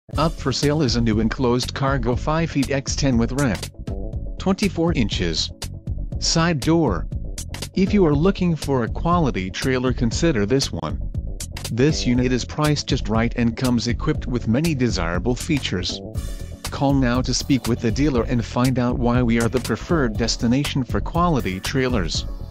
Up for sale is a new enclosed cargo 5 feet x10 with ramp, 24 inches. Side door. If you are looking for a quality trailer, consider this one. This unit is priced just right and comes equipped with many desirable features. Call now to speak with the dealer and find out why we are the preferred destination for quality trailers.